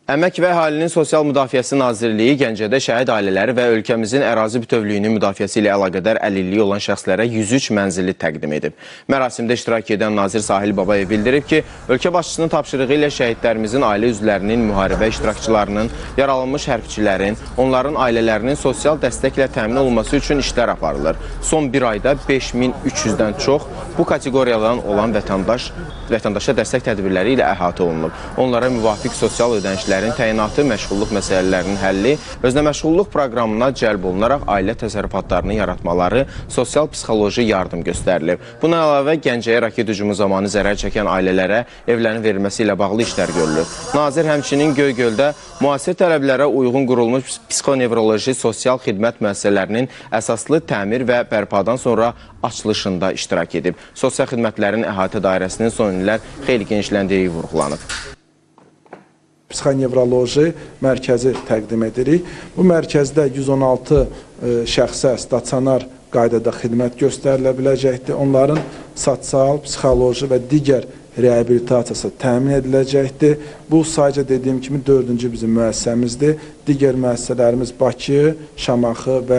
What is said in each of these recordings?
Əmək və Əhalinin Sosial Müdafiəsi Nazirliyi Gəncədə şəhid ailələri və ölkəmizin ərazi bütövlüyünün müdafiəsi ilə əlaqədar əlilliyi olan şəxslərə 103 mənzili təqdim edib. Mərasimdə iştirak edən Nazir Sahil Babayev bildirib ki, ölkə başçısının tapşırığı ilə şəhidlərimizin ailə üzvlərinin, müharibə iştirakçılarının, yaralanmış hərbçilərin, onların ailələrinin sosial dəstəklə təmin olunması üçün işlər aparılır. Son bir ayda 5300-dən çox bu kateqoriyadan olan vətəndaşa dəstək tədbirləri ilə əhatə olunub. Onlara müvafiq sosial ödənişlər təyinatı, məşğulluq məsələlərinin həlli, özünə məşğulluq proqramına cəlb olunaraq ailə təsərrüfatlarını yaratmaları, sosial-psixoloji yardım göstərilib. Buna əlavə, Gəncəyə raket hücumu zamanı zərər çəkən ailələrə evlərin verilməsi ilə bağlı işlər görülür. Nazir həmçinin Göygöldə müasir tələblərə uyğun qurulmuş psixonevroloji sosial xidmət müəssisələrinin əsaslı təmir və bərpadan sonra açılışında iştirak edib. Sosial xidmətlərin əhatə dairəsinin son illər xeyli genişləndiyi vurğulanıb. Psixonevroloji mərkəzi təqdim edirik. Bu mərkəzdə 116 şəxsə stasionar qaydada xidmət göstərilə biləcəkdir. Onların sosial, psixoloji və digər reabilitasiyası təmin ediləcəkdir. Bu sadəcə dediyim kimi 4-cü bizim müəssisəmizdir. Digər müəssisələrimiz Bakı, Şamaxı və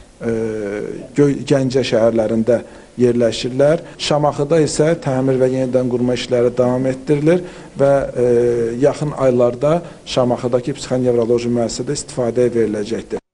Gəncə şəhərlərində yerləşirlər. Şamaxıda isə təmir və yenidən qurma işləri davam etdirilir və yaxın aylarda Şamaxıdakı psixonevroloji müəssisədə istifadəyə veriləcəkdir.